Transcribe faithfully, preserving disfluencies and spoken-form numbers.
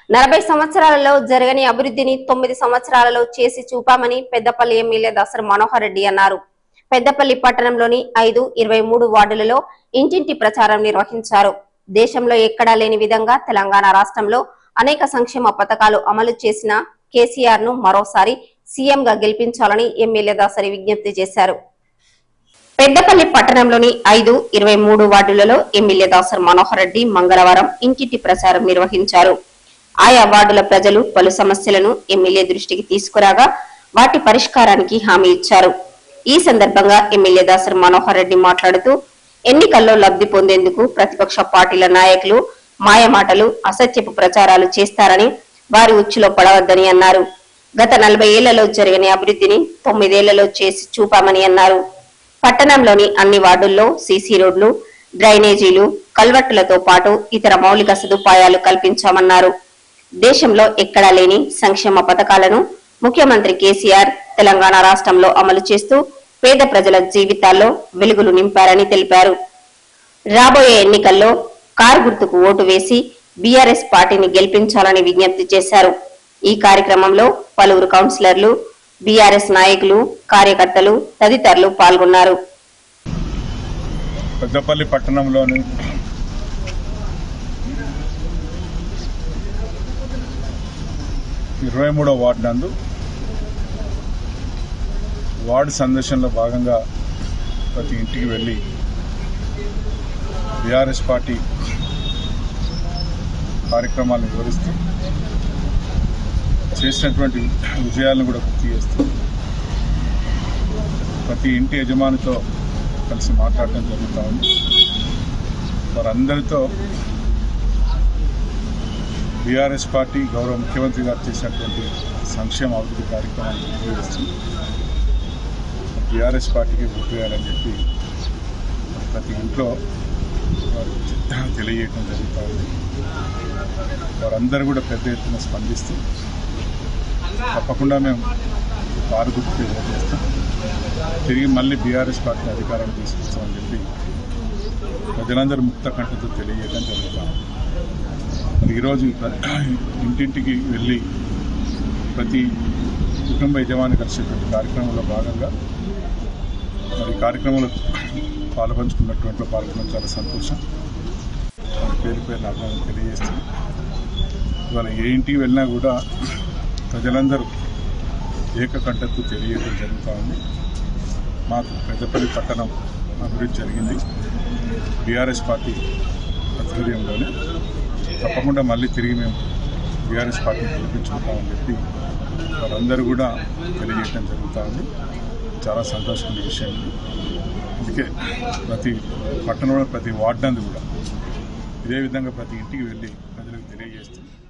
నలభై సంవత్సరాలలో జరగని అభివృద్ధిని తొమ్మిది సంవత్సరాలలో చేసి చూపామని పెద్దపల్లి ఎమ్మెల్యే దాసరి మనోహర్ రెడ్డి అన్నారు. పెద్దపల్లి పట్టణంలోని ఐదు ఇరవై మూడు వార్డులలో ఇంటింటి ప్రచారం నిర్వహించారు. దేశంలో ఎక్కడా లేని విధంగా తెలంగాణ రాష్ట్రంలో అనేక సంక్షేమ పథకాలు అమలు చేసిన కేసీఆర్ ను మరోసారి సీఎం గా గెలిపించాలని ఎమ్మెల్యే దాసరి విజ్ఞప్తి చేశారు. పెద్దపల్లి పట్టణంలోని ఐదు ఇరవై మూడు వార్డులలో ఎమ్మెల్యే దాసరి మనోహర్ రెడ్డి మంగళవారం ఇంటింటి ప్రచారం నిర్వహించారు. ఆయా వార్డుల ప్రజలు పలు సమస్యలను ఎమ్మెల్యే దృష్టికి తీసుకురాగా వాటి పరిష్కారానికి హామీ ఇచ్చారు. ఈ సందర్భంగా ఎమ్మెల్యే దాసరి మనోహర్ రెడ్డి మాట్లాడుతూ ఎన్నికల్లో లబ్ధి పొందేందుకు ప్రతిపక్ష పార్టీల నాయకులు మాయమాటలు అసత్యపు ప్రచారాలు చేస్తారని వారి ఉచ్చులో పడవద్దని అన్నారు. గత నలభై ఏళ్లలో జరిగిన అభివృద్ధిని తొమ్మిదేళ్లలో చేసి చూపామని అన్నారు. పట్టణంలోని అన్ని వార్డుల్లో సీసీ రోడ్లు, డ్రైనేజీలు, కల్వర్టులతో పాటు ఇతర మౌలిక సదుపాయాలు కల్పించామన్నారు. దేశంలో ఎక్కడా లేని సంక్షేమ పథకాలను ముఖ్యమంత్రి కేసీఆర్ తెలంగాణ రాష్ట్రంలో అమలు చేస్తూ పేద ప్రజల జీవితాల్లో వెలుగులు నింపారని తెలిపారు. రాబోయే ఎన్నికల్లో కారు గుర్తుకు ఓటు వేసి బీఆర్ఎస్ పార్టీని గెలిపించాలని విజ్ఞప్తి చేశారు. ఈ కార్యక్రమంలో పలువురు కౌన్సిలర్లు, బీఆర్ఎస్ నాయకులు, కార్యకర్తలు తదితరులు పాల్గొన్నారు. పెద్దపల్లి పట్టణంలోని ఇరవై మూడవ వార్డు నందు వార్డు సందర్శనలో భాగంగా ప్రతి ఇంటికి వెళ్ళి బీఆర్ఎస్ పార్టీ కార్యక్రమాలను వివరిస్తూ చేసినటువంటి విజయాలను కూడా గుర్తు చేస్తూ ప్రతి ఇంటి యజమానితో కలిసి మాట్లాడడం జరుగుతూ ఉంది. వారందరితో బీఆర్ఎస్ పార్టీ గౌరవ ముఖ్యమంత్రి గారు చేసినటువంటి సంక్షేమ అభివృద్ధి కార్యక్రమాలను గుర్తు చేస్తూ బీఆర్ఎస్ పార్టీకి ఓటు వేయాలని చెప్పి ప్రతి ఇంట్లో వారు తెలియజేయడం జరుగుతూ ఉంది. వారందరూ కూడా పెద్ద ఎత్తున స్పందిస్తూ తప్పకుండా మేము కారు గుర్తుకు ఓటు చేస్తాం, తిరిగి మళ్ళీ బీఆర్ఎస్ పార్టీ అధికారాన్ని తీసుకొస్తామని చెప్పి ప్రజలందరూ ముక్త కంఠతో తెలియజేయడం జరుగుతాం. ఈరోజు ఇంటింటికి వెళ్ళి ప్రతి కుటుంబ యజమాని కలిసేటువంటి కార్యక్రమంలో భాగంగా మరి కార్యక్రమంలో పాల్పంచుకున్నటువంటి పాల్గొనడం చాలా సంతోషం. పేరు పేరు అర్థం తెలియజేస్తుంది. ఇవాళ ఏ ఇంటికి వెళ్ళినా కూడా ప్రజలందరూ ఏకకంఠతో తెలియజేయడం జరుగుతూ ఉంది. మాకు పెద్దపల్లి పట్టణం అభివృద్ధి జరిగింది బీఆర్ఎస్ పార్టీ ఆధ్వర్యంలోనే. తప్పకుండా మళ్ళీ తిరిగి మేము బీఆర్ఎస్ పార్టీని గెలిపించుకుంటామని చెప్పి వారందరూ కూడా తెలియజేయడం జరుగుతూ ఉంది. చాలా సంతోషమైన విషయం ఇది. అందుకే ప్రతి పట్టణంలో ప్రతి వార్డు నందు కూడా ఇదే విధంగా ప్రతి ఇంటికి వెళ్ళి ప్రజలకు తెలియజేస్తుంది.